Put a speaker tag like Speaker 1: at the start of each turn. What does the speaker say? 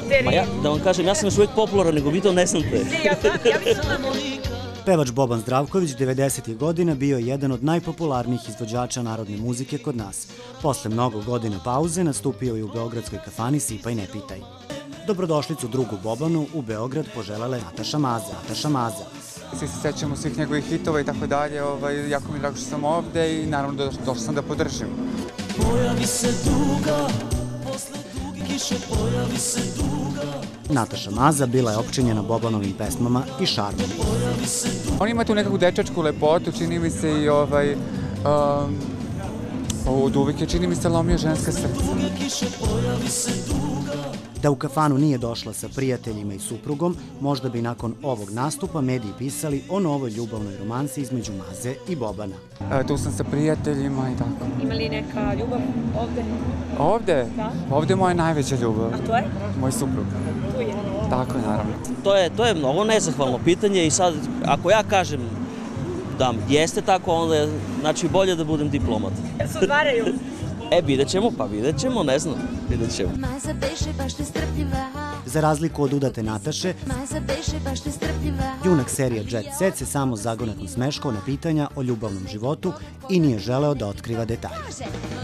Speaker 1: Ma da vam kažem, ja sam još uvijek popularan, nego vi to ne znate.
Speaker 2: Pevač Boban Zdravković 90. godina bio je jedan od najpopularnijih izvođača narodne muzike kod nas. Posle mnogo godina pauze nastupio je u beogradskoj kafani Sipaj ne pitaj. Dobrodošlicu drugu Bobanu u Beograd poželela je Nataša Maza.
Speaker 3: Svi se sećamo svih njegovih hitova i tako dalje, jako mi je drago što sam ovde i naravno došao sam da podržim.
Speaker 4: Pojavi se duga, posle duge kiše pojavi se duga.
Speaker 2: Nataša Maza bila je opčinjena Bobanovim pesmama i šarmom.
Speaker 3: On ima tu nekakvu dečačku lepotu, čini mi se i od uvijek je, čini mi se, lomio ženska srca.
Speaker 2: Da u kafanu nije došla sa prijateljima i suprugom, možda bi nakon ovog nastupa mediji pisali o novoj ljubavnoj romansi između Maze i Bobana.
Speaker 3: Tu sam sa prijateljima i tako.
Speaker 5: Ima li neka ljubav ovde?
Speaker 3: Ovde?
Speaker 5: Da.
Speaker 3: Ovde je moja najveća ljubav.
Speaker 5: A to je?
Speaker 3: Moj suprug.
Speaker 5: Tu je.
Speaker 3: Tako je, naravno.
Speaker 1: To je mnogo nezahvalno pitanje i sad, ako ja kažem da jeste tako, onda je znači bolje da budem diplomat.
Speaker 5: Se odvaraju?
Speaker 1: Vidjet ćemo, ne znam, vidjet ćemo.
Speaker 6: Maza beše baš nestrpljiva.
Speaker 2: Za razliku od udate Nataše,
Speaker 6: Maza beše baš nestrpljiva.
Speaker 2: junak serije Jet Set se samo zagonetno smeškao na pitanja o ljubavnom životu i nije želeo da otkriva detalje.